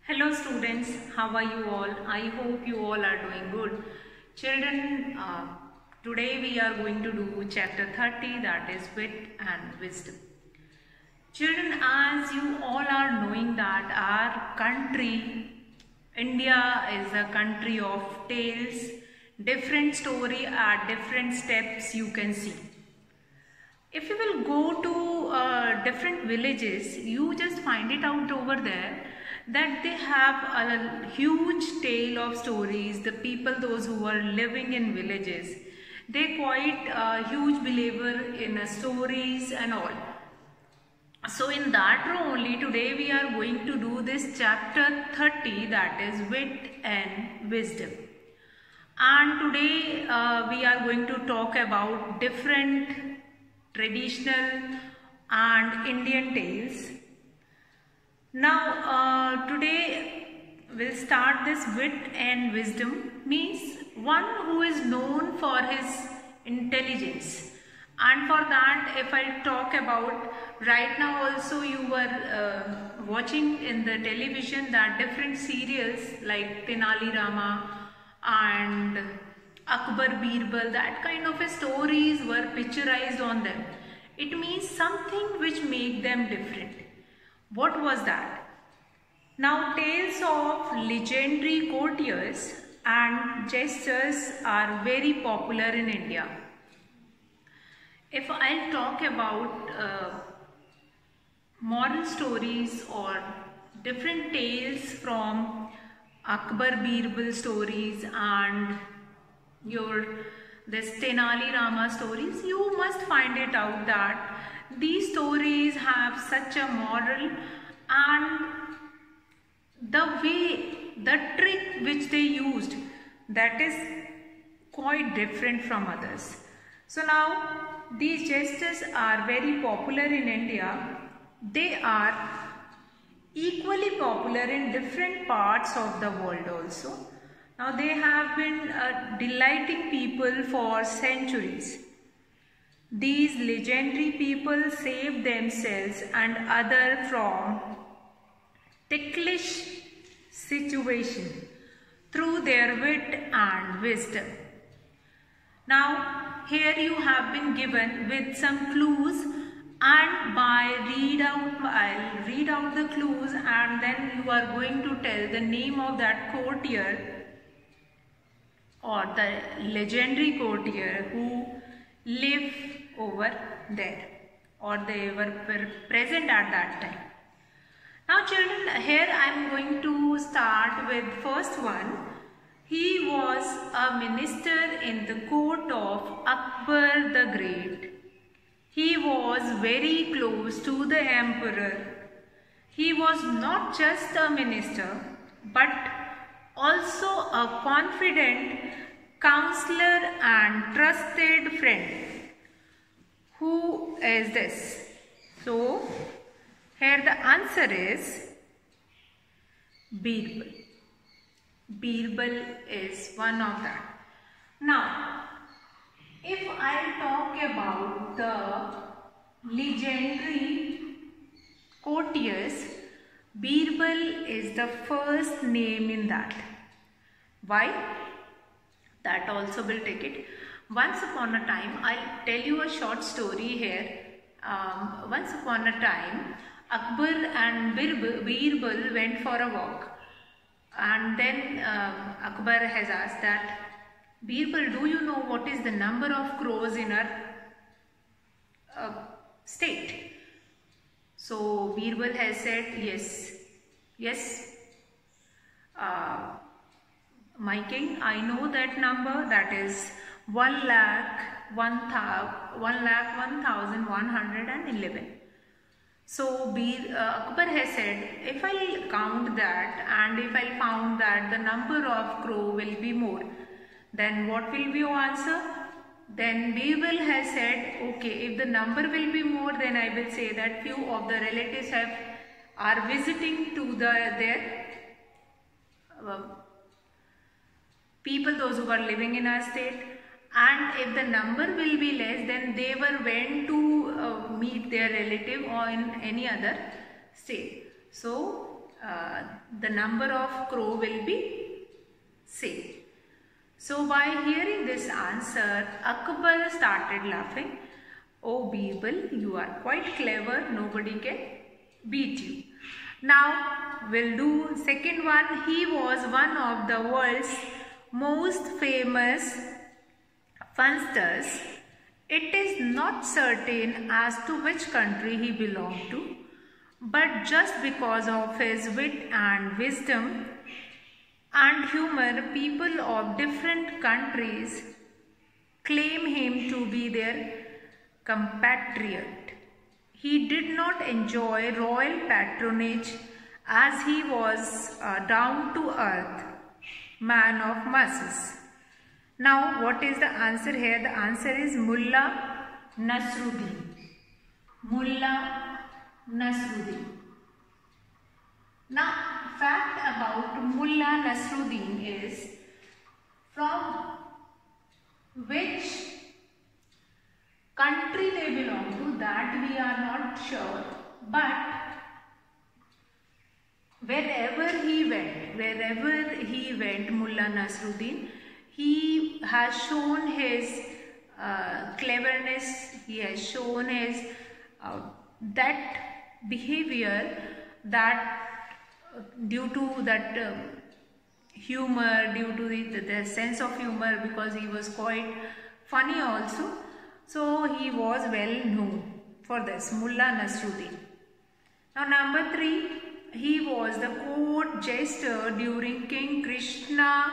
Hello students, how are you all? I hope you all are doing good. Children, today we are going to do chapter 30, that is wit and wisdom. Children, as you all are knowing that our country, India, is a country of tales, different story at different steps you can see. If you will go to different villages, you just find it out over there that they have a huge tale of stories. The people, those who are living in villages, they quite a huge believer in stories and all. So in that row only today we are going to do this chapter 30, that is wit and wisdom. And today we are going to talk about different traditional and Indian tales. Now today we'll start this wit and wisdom, means one who is known for his intelligence. And for that, if I talk about, right now also you were watching in the television that different serials like Tenali Rama and Akbar Birbal, that kind of stories were picturized on them. It means something which made them different. What was that? Now tales of legendary courtiers and jesters are very popular in India. If I talk about moral stories or different tales from Akbar Birbal stories and this Tenali Rama stories, you must find it out that these stories have such a moral, and the trick which they used, that is quite different from others. So now these jesters are very popular in India. They are equally popular in different parts of the world also. Now they have been delighting people for centuries. These legendary people saved themselves and others from ticklish situation through their wit and wisdom. Now here you have been given with some clues, and I'll read out the clues, and then you are going to tell the name of that courtier or the legendary courtier who lived over there or they were present at that time. Now children, here I am going to start with first one. He was a minister in the court of Akbar the Great. He was very close to the emperor. He was not just a minister but also a confident counselor and trusted friend. Who is this? So here the answer is Birbal. Birbal is one of that. Now, if I talk about the legendary courtiers, Birbal is the first name in that. Why? That also will take it. Once upon a time, I'll tell you a short story here. Once upon a time, Akbar and Birbal went for a walk. And then Akbar has asked that, Birbal, do you know what is the number of crows in our state? So Birbal has said, yes, my king, I know that number, that is 1,01,111. So Akbar has said, if I count that and if I found that the number of crow will be more, then what will be your answer? Then Birbal has said, okay, if the number will be more, then I will say that few of the relatives are visiting to their people, those who are living in our state, and if the number will be less, then they were went to meet their relative or in any other state. So the number of crow will be same. So by hearing this answer, Akbar started laughing. Oh Birbal, you are quite clever, nobody can beat you. Now we'll do second one. He was one of the world's most famous funsters. It is not certain as to which country he belonged to, but just because of his wit and wisdom and humor, people of different countries claim him to be their compatriot. He did not enjoy royal patronage as he was a down-to-earth man of masses. Now, what is the answer here? The answer is Mullah Nasruddin. Mullah Nasruddin. Now, fact about Mullah Nasruddin is from which country they belong to, that we are not sure, but wherever he went, Mullah Nasruddin, he has shown his cleverness, he has shown his that behavior, that due to that humor, due to the sense of humor, because he was quite funny also. So he was well known for this, Mullah Nasruddin. Now number 3, he was the court jester during King Krishna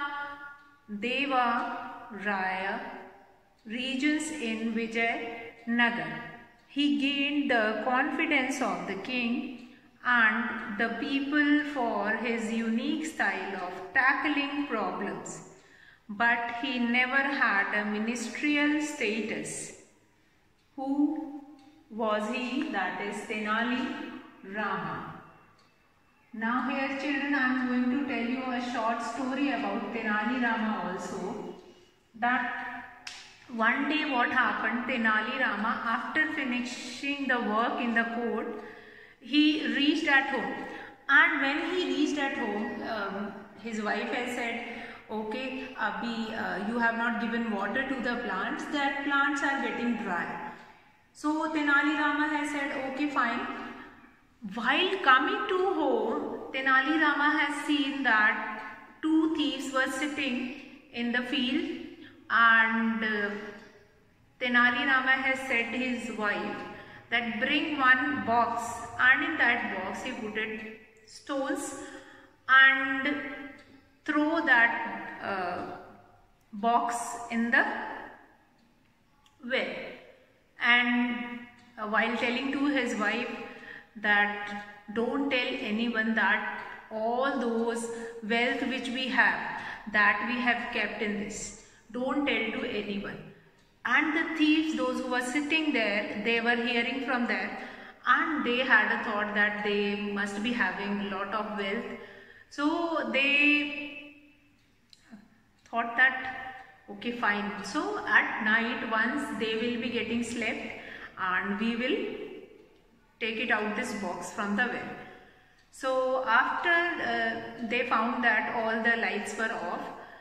Deva Raya regions in Vijayanagar. He gained the confidence of the king and the people for his unique style of tackling problems, but he never had a ministerial status. Who was he? That is Tenali Rama. Now here children, I am going to tell you a short story about Tenali Rama also. That one day what happened, Tenali Rama, after finishing the work in the court, he reached at home. And when he reached at home, his wife has said, okay, Abhi, you have not given water to the plants, that plants are getting dry. So Tenali Rama has said, okay, fine. While coming to home, Tenali Rama has seen that 2 thieves were sitting in the field, and Tenali Rama has said to his wife that bring one box, and in that box he put it stones and throw that box in the well. And while telling to his wife that don't tell anyone that all those wealth which we have, that we have kept in this, don't tell to anyone. And the thieves, those who were sitting there, they were hearing from there, and they had a thought that they must be having a lot of wealth. So they thought that okay, fine. So at night, once they will be getting slept, and we will take it out this box from the well. So after they found that all the lights were off,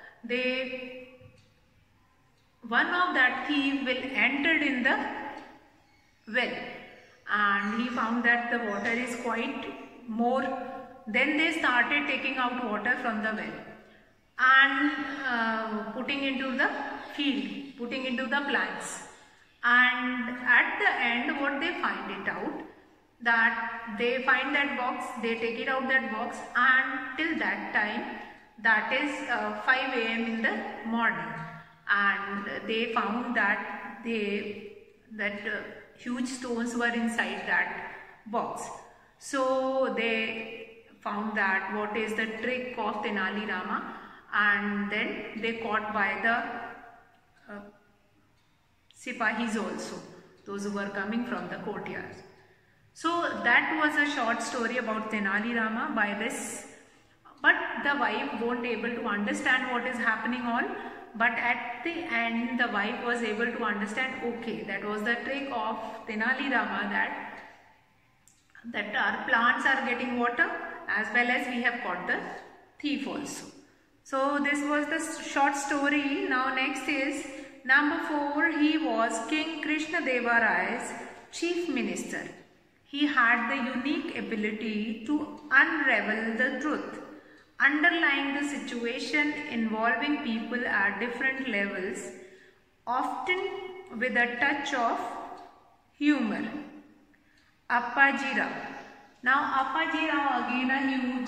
one of that thief will entered in the well, and he found that the water is quite more. Then they started taking out water from the well and putting into the field, putting into the plants. And at the end, what they find it out, that they find that box, they take it out that box, and till that time, that is 5 AM in the morning, and they found that huge stones were inside that box. So they found that what is the trick of Tenali Rama, and then they caught by the Sipahis also, those who were coming from the courtyard. So that was a short story about Tenali Rama by this. But the wife won't able to understand what is happening on. But at the end, the wife was able to understand, okay, that was the trick of Tenali Rama, that our plants are getting water as well as we have got the thief also. So this was the short story. Now next is number 4. He was King Krishnadeva Rai's chief minister. He had the unique ability to unravel the truth underlying the situation involving people at different levels, often with a touch of humor. Appaji Rao. Now Appaji Rao, again a huge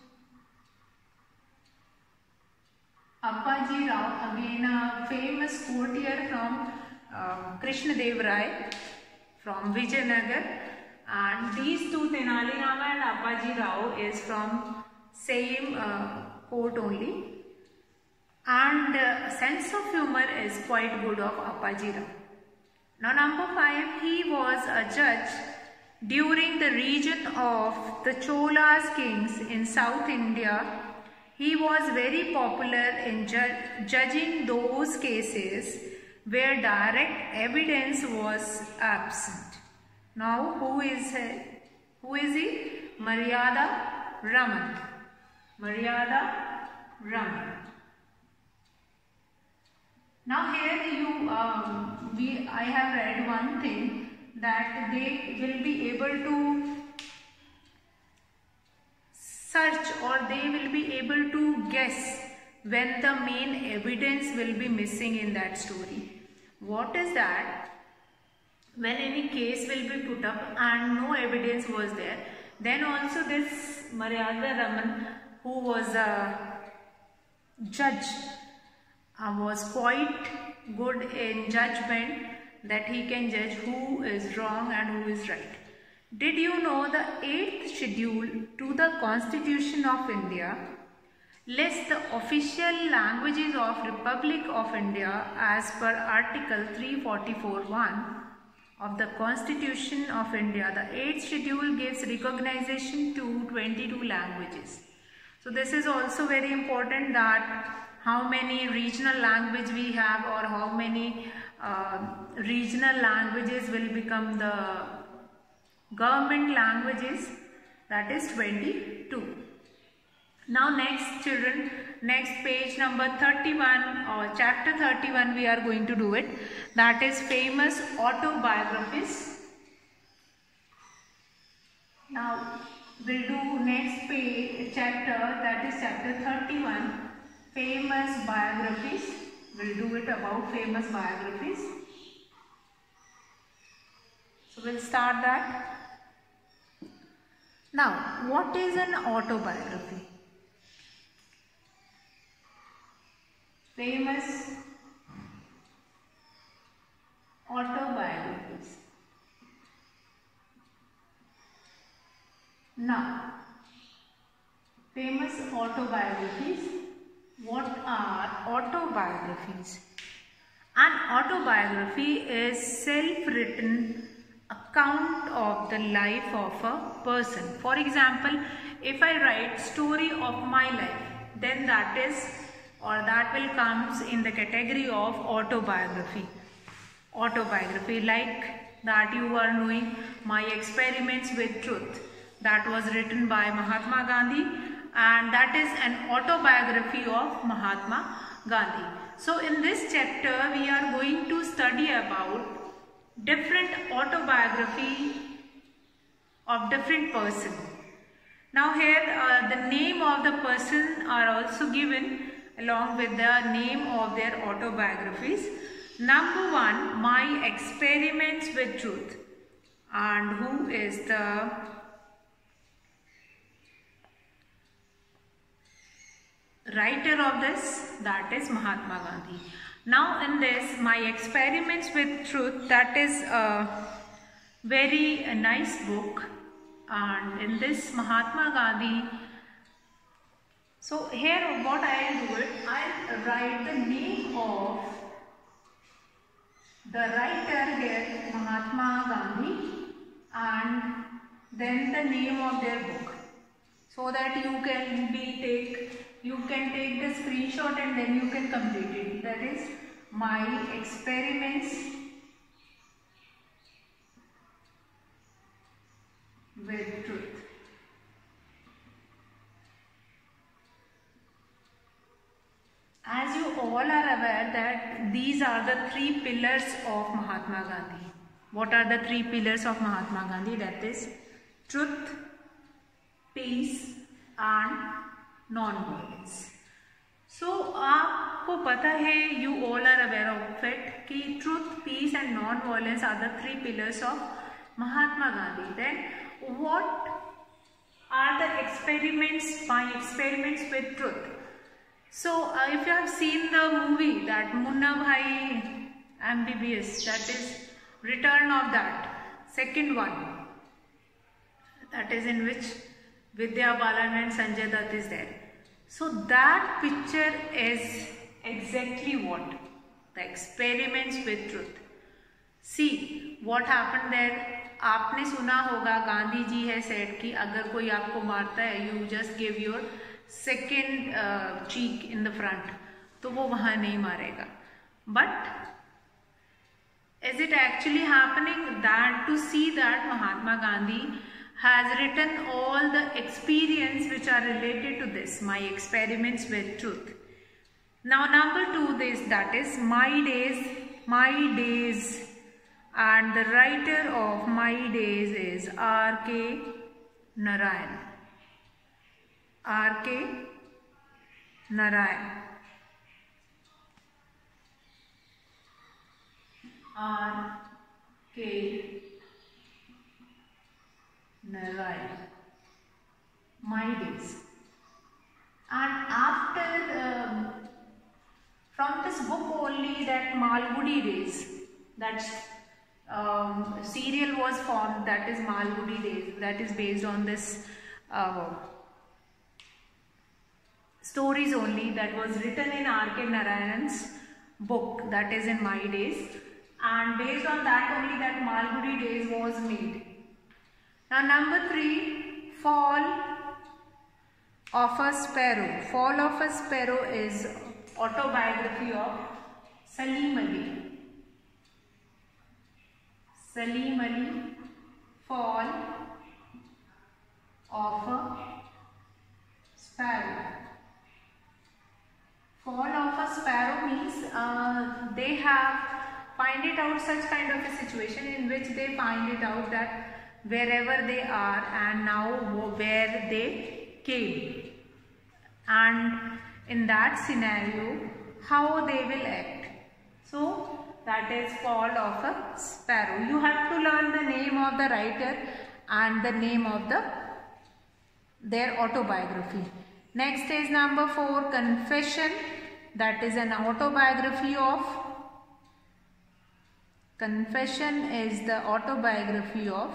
Appaji Rao, again a famous courtier from Krishnadeva Rai from Vijayanagar, and these two, Tenali Rama and Appaji Rao, is from same court only, and sense of humor is quite good of Appaji Rao. Now number 5, he was a judge during the region of the Cholas kings in South India. He was very popular in judging those cases where direct evidence was absent. Now who is he? Maryada Raman. Maryada Raman. Now here I have read one thing, that they will be able to search, or they will be able to guess when the main evidence will be missing in that story. What is that? When any case will be put up and no evidence was there, then also this Maryada Raman, who was a judge, was quite good in judgment, that he can judge who is wrong and who is right. Did you know the 8th schedule to the Constitution of India lists the official languages of Republic of India as per Article 344(1) of the Constitution of India? The 8th schedule gives recognition to 22 languages. So this is also very important, that how many regional language we have, or how many regional languages will become the government languages, that is 22. Now next children, next page number 31 or chapter 31 we are going to do it, that is famous autobiographies. Now we'll do next page chapter, that is chapter 31, famous biographies. We'll do it about famous biographies. So we'll start that. Now, what is an autobiography? Famous autobiographies. Now, famous autobiographies. What are autobiographies? An autobiography is self-written account of the life of a person. For example, if I write story of my life, then that is, or that will comes in the category of autobiography. Autobiography, like that you are knowing My Experiments with Truth, that was written by Mahatma Gandhi, and that is an autobiography of Mahatma Gandhi. So in this chapter we are going to study about different autobiography of different person. Now here the name of the person are also given along with the name of their autobiographies. Number 1, My Experiments with Truth, and who is the writer of this? That is Mahatma Gandhi. Now in this My Experiments with Truth, that is a very nice book, and in this Mahatma Gandhi, so here what I will do it, I will write the name of the writer here, Mahatma Gandhi, and then the name of their book, so that you can take the screenshot and then you can complete it. That is My Experiments with Truth. all are aware that these are the three pillars of Mahatma Gandhi. What are the three pillars of Mahatma Gandhi? That is truth, peace and non-violence. So आपको पता है, you all are aware of it कि truth, peace and non-violence are the three pillars of Mahatma Gandhi. Then what are the experiments, my experiments with truth? So if you have seen the movie that Munna Bhai MBBS, that is Return of that second one, that is in which Vidya Balan and Sanjay Dutt is there. So that picture is exactly what the experiments with truth. See what happened there. आपने सुना होगा गांधी जी है said कि अगर कोई आपको मारता है, you just give your second cheek in the front, तो वो वहां नहीं मारेगा. But is it actually happening? That to see that Mahatma Gandhi has written all the experience which are related to this, my experiments with truth. Now number 2, this, that is my days, and the writer of my days is R.K. Narayan. R.K. Narayan. R.K. Narayan. My days. And after from this book only, that Malgudi Days, that serial was formed, that is Malgudi Days, that is based on this stories only, that was written in R.K. Narayan's book, that is in My Days, and based on that only that Malgudi Days was made. Now number 3, Fall of a Sparrow. Fall of a Sparrow is autobiography of Salim Ali. Salim Ali, Fall of a Sparrow. Fall of a Sparrow means they have find it out such kind of a situation in which they find it out that wherever they are and now where they came, and in that scenario how they will act. So that is Fall of a Sparrow. You have to learn the name of the writer and the name of their autobiography. Next is number 4, Confession. That is an autobiography of. Confession is the autobiography of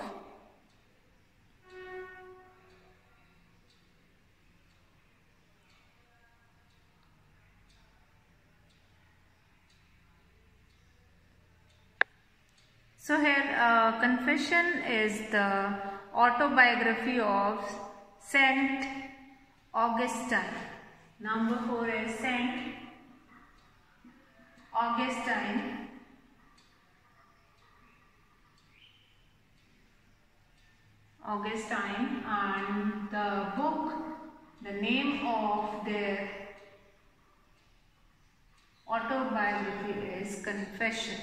So here Confession is the autobiography of Saint Augustine. Number 4 is Saint Augustine. And the book, the name of their autobiography is Confession.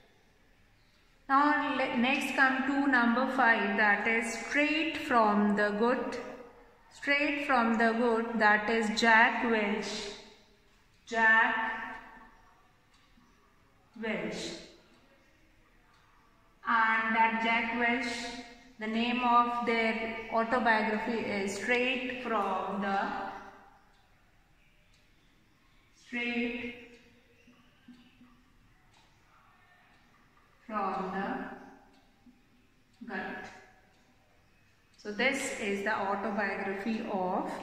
Now next come to number 5, that is Straight from the Good. Straight from the Good, that is Jack Welch. Jack Welch. And that Jack Welch, the name of their autobiography is Straight from the Gut. So this is the autobiography of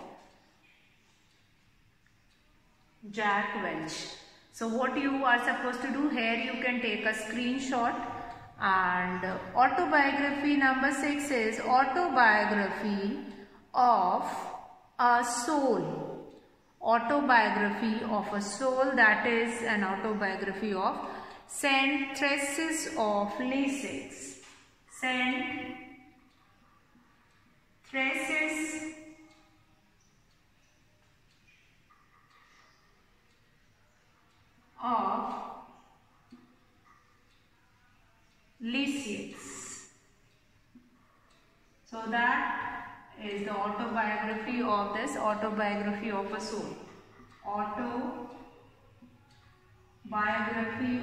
Jack Welch. So what you are supposed to do here, you can take a screenshot. And autobiography number 6 is Autobiography of a Soul. Autobiography of a Soul, that is an autobiography of Saint Thyrsis of Lisieux. Saint Thyrsis that is the autobiography of this Autobiography of a Soul. Autobiography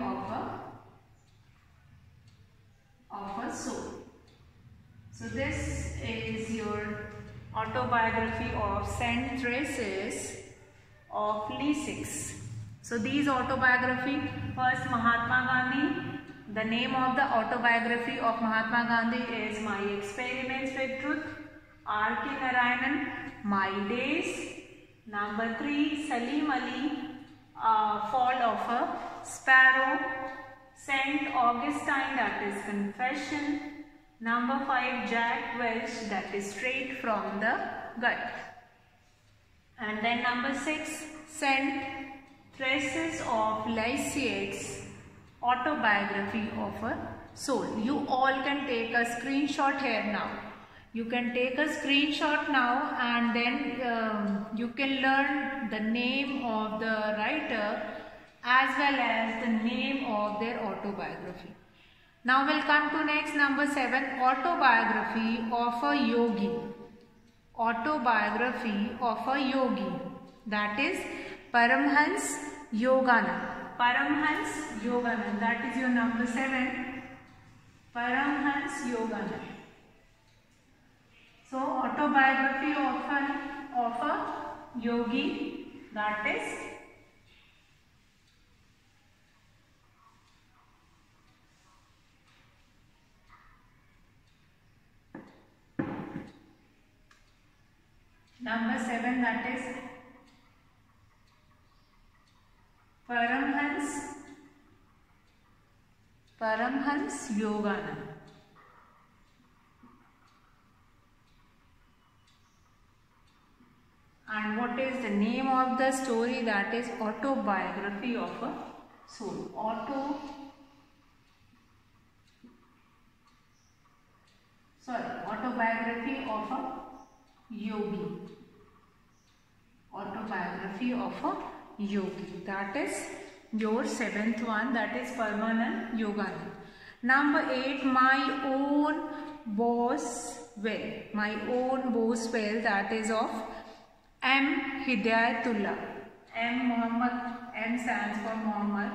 of a soul. So this is your autobiography of Saint Thérèse of Lisieux. So these autobiography, first Mahatma Gandhi. The name of the autobiography of Mahatma Gandhi is My Experiments with Truth. R.K. Narayanan, My Days. Number 3, Salim Ali, Fall of a Sparrow. Saint Augustine, that is Confession. Number 5, Jack Welch, that is Straight from the Gut. And then number 6, Saint Thérèse of Lisieux, Autobiography of a Soul. You all can take a screenshot here now. You can take a screenshot now, and then you can learn the name of the writer as well as the name of their autobiography. Now we'll come to next, number 7, Autobiography of a Yogi. Autobiography of a Yogi, that is Paramhans Yogananda. Paramhans Yogananda, that is your number 7, Paramhans Yogananda. So autobiography of a yogi, that is number 7, that is Paramhans Yogananda. And what is the name of the story? That is Autobiography of a Soul. Autobiography of a Yogi. Autobiography of a Yogi. That is your 7th one. That is Paramhans Yogananda. Number 8, My Own Boswell. My Own Boswell. That is of M. Hidayatullah. M stands for Muhammad.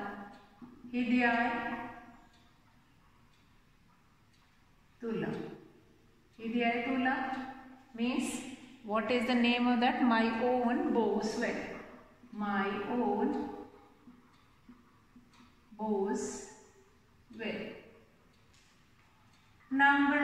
Hidayatullah means, what is the name of that? My Own Boswell. My Own Boswell. Number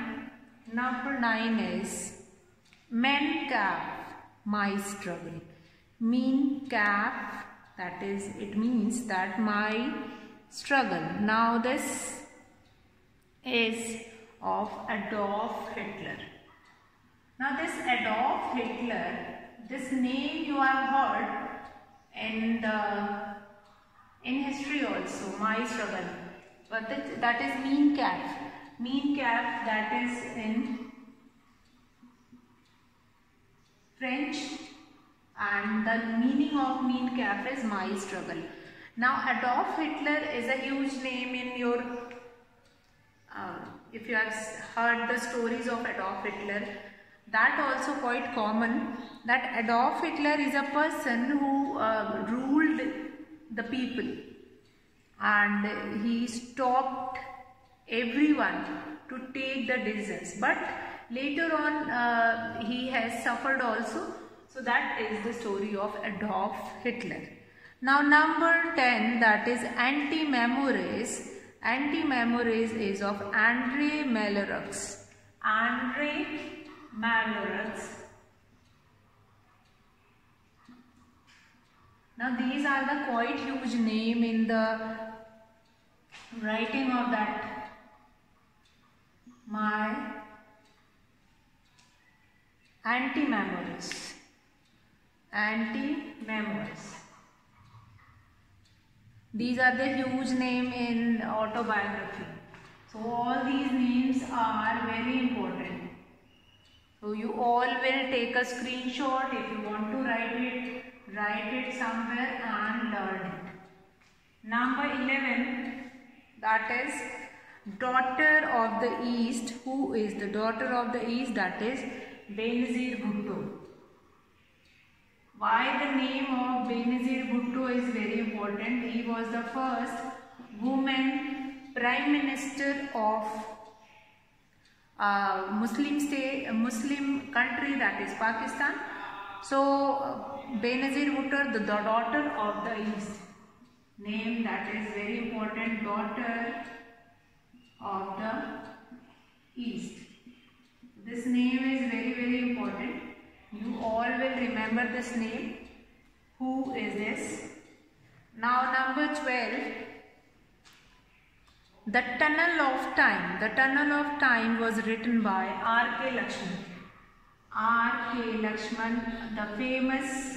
9 is Mencap, My Struggle. Mencap, that is, it means that my struggle. Now this is of Adolf Hitler. Now this Adolf Hitler, this name you have heard in history also, My Struggle. But that is Mencap. Mencap, that is in French, and the meaning of Mencap is My Struggle. Now Adolf Hitler is a huge name in your, if you have heard the stories of Adolf Hitler, that also quite common, that Adolf Hitler is a person who ruled the people, and he stopped everyone to take the decisions, but later on he has suffered also. So that is the story of Adolf Hitler. Now number 10, that is Anti-Memories. Anti-Memories is of André Malraux. André Malraux. Now these are the quite huge name in the writing of that My Anti-Memories. Anti-Memories. These are the huge name in autobiography. So all these names are very important. So you all will take a screenshot. If you want to write it somewhere and learn it. Number 11, that is daughter of the East. Who is the daughter of the East? That is Benazir Bhutto. Why the name of Benazir Bhutto is very important? He was the first woman prime minister of Muslim country, that is Pakistan. So Benazir Bhutto, the daughter of the East. Name that is very important, daughter of the East. This name is very important. You all will remember this name. Who is this? Now number 12. The Tunnel of Time. The Tunnel of Time was written by R.K. Lakshman. R.K. Lakshman, the famous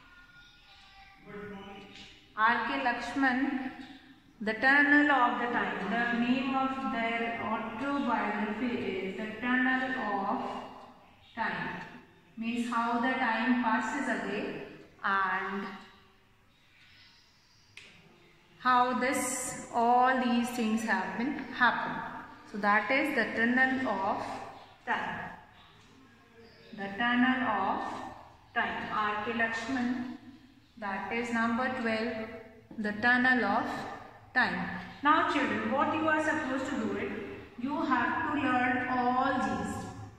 R.K. Lakshman, The Tunnel of the Time. The name of their autobiography is The Tunnel of Time. Means how the time passes away and how all these things happen. So that is The Tunnel of Time. The Tunnel of Time. R.K. Lakshman. That is number 12. The Tunnel of Time. Now children, what you are supposed to do it? You have to learn all these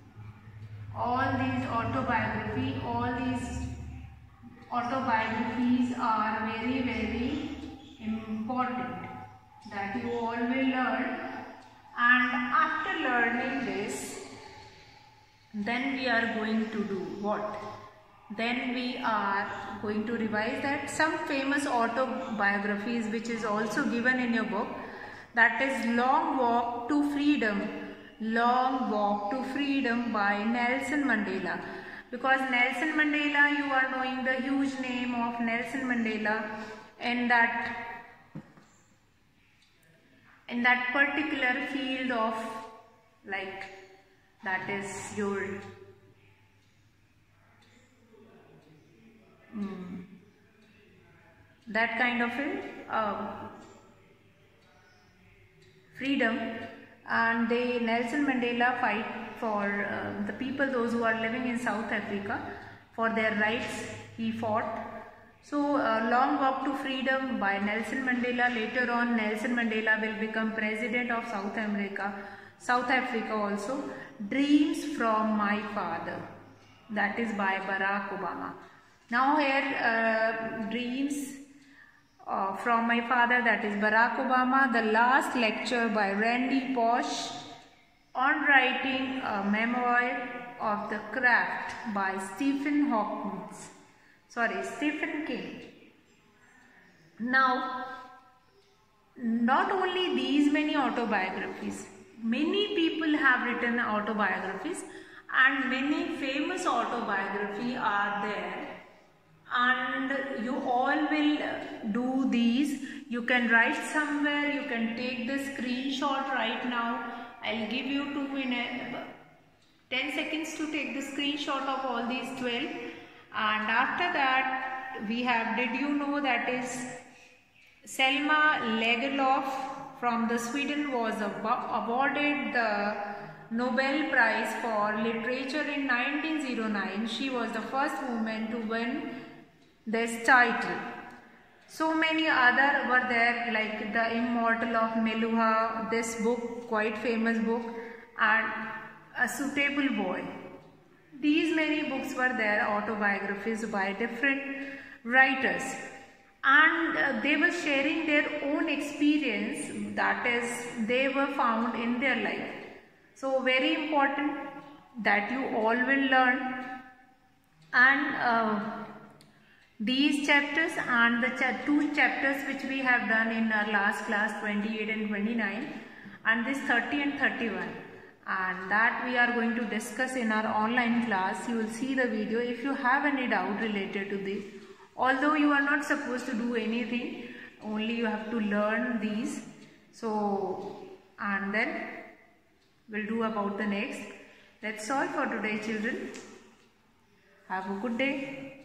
autobiographies are very important, that you all will learn. And after learning this, then we are going to do what? Then we are going to revise that some famous autobiographies which is also given in your book, that is Long Walk to Freedom. Long Walk to Freedom by Nelson Mandela. Because Nelson Mandela, you are knowing the huge name of Nelson Mandela in that particular field of, like, that is your that kind of a freedom. And Nelson Mandela fight for the people, those who are living in South Africa, for their rights. He fought. So Long Walk to Freedom by Nelson Mandela. Later on, Nelson Mandela will become president of South Africa also. Dreams from My Father. That is by Barack Obama. Now here Dreams from My Father, that is Barack Obama. The Last Lecture by Randy Pausch on Writing a Memoir of the Craft by Stephen King. Now, not only these many autobiographies, many people have written autobiographies, and many famous autobiographies are there. And you all will do these. You can write somewhere, you can take the screenshot right now. I'll give you 10 seconds to take the screenshot of all these 12. And after that, we have, did you know that is Selma Lagerlöf from the Sweden was awarded the Nobel Prize for Literature in 1909. She was the first woman to win this title. So many other were there, like The Immortal of Meluha, this book, quite famous book, and A Suitable Boy. These many books were there, autobiographies by different writers, and they were sharing their own experience, that is, they were found in their life. So very important that you all will learn. And these chapters and the two chapters which we have done in our last class, 28 and 29, and this 30 and 31, and that we are going to discuss in our online class. You will see the video. If you have any doubt related to this, although you are not supposed to do anything, only you have to learn these. So, and then we'll do about the next. That's all for today, children. Have a good day.